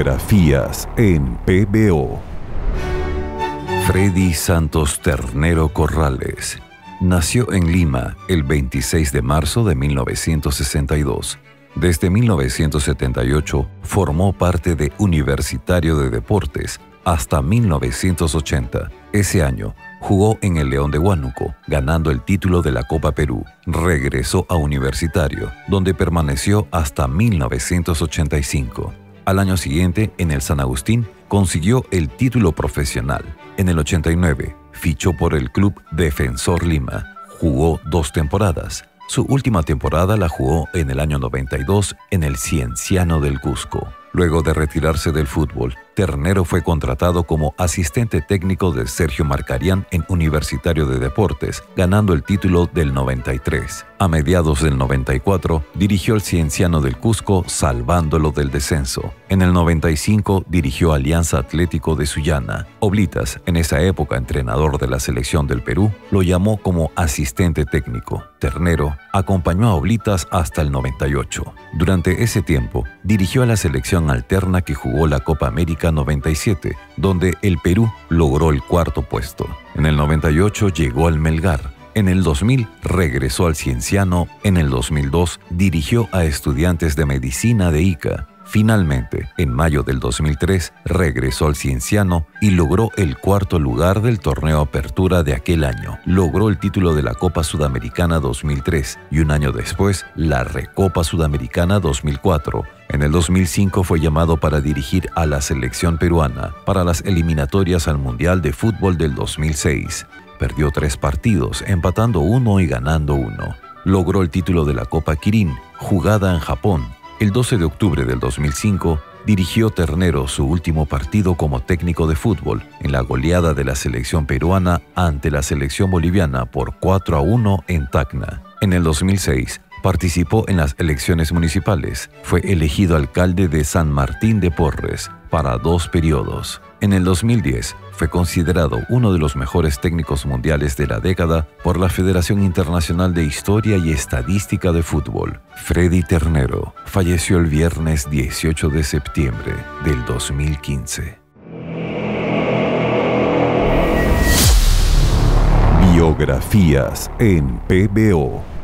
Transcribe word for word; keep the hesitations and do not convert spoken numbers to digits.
Biografías en P B O. Freddy Santos Ternero Corrales nació en Lima el veintiséis de marzo de mil novecientos sesenta y dos. Desde mil novecientos setenta y ocho formó parte de Universitario de Deportes hasta mil novecientos ochenta. Ese año jugó en el León de Huánuco, ganando el título de la Copa Perú. Regresó a Universitario, donde permaneció hasta mil novecientos ochenta y cinco. Al año siguiente, en el San Agustín, consiguió el título profesional. En el ochenta y nueve, fichó por el club Defensor Lima. Jugó dos temporadas. Su última temporada la jugó en el año noventa y dos en el Cienciano del Cusco. Luego de retirarse del fútbol, Ternero fue contratado como asistente técnico de Sergio Marcarián en Universitario de Deportes, ganando el título del noventa y tres. A mediados del noventa y cuatro, dirigió el Cienciano del Cusco, salvándolo del descenso. En el noventa y cinco, dirigió Alianza Atlético de Sullana. Oblitas, en esa época entrenador de la selección del Perú, lo llamó como asistente técnico. Ternero acompañó a Oblitas hasta el noventa y ocho. Durante ese tiempo, dirigió a la selección alterna que jugó la Copa América noventa y siete, donde el Perú logró el cuarto puesto. En el noventa y ocho llegó al Melgar. En el dos mil regresó al Cienciano. En el dos mil dos dirigió a Estudiantes de Medicina de Ica. Finalmente, en mayo del dos mil tres, regresó al Cienciano y logró el cuarto lugar del torneo Apertura de aquel año. Logró el título de la Copa Sudamericana dos mil tres y un año después, la Recopa Sudamericana dos mil cuatro. En el dos mil cinco fue llamado para dirigir a la selección peruana para las eliminatorias al Mundial de Fútbol del dos mil seis. Perdió tres partidos, empatando uno y ganando uno. Logró el título de la Copa Kirin, jugada en Japón. El doce de octubre del dos mil cinco, dirigió Ternero su último partido como técnico de fútbol en la goleada de la selección peruana ante la selección boliviana por cuatro a uno en Tacna. En el dos mil seis, participó en las elecciones municipales. Fue elegido alcalde de San Martín de Porres para dos periodos. En el dos mil diez, fue considerado uno de los mejores técnicos mundiales de la década por la Federación Internacional de Historia y Estadística de Fútbol. Freddy Ternero falleció el viernes dieciocho de septiembre del dos mil quince. Biografías en P B O.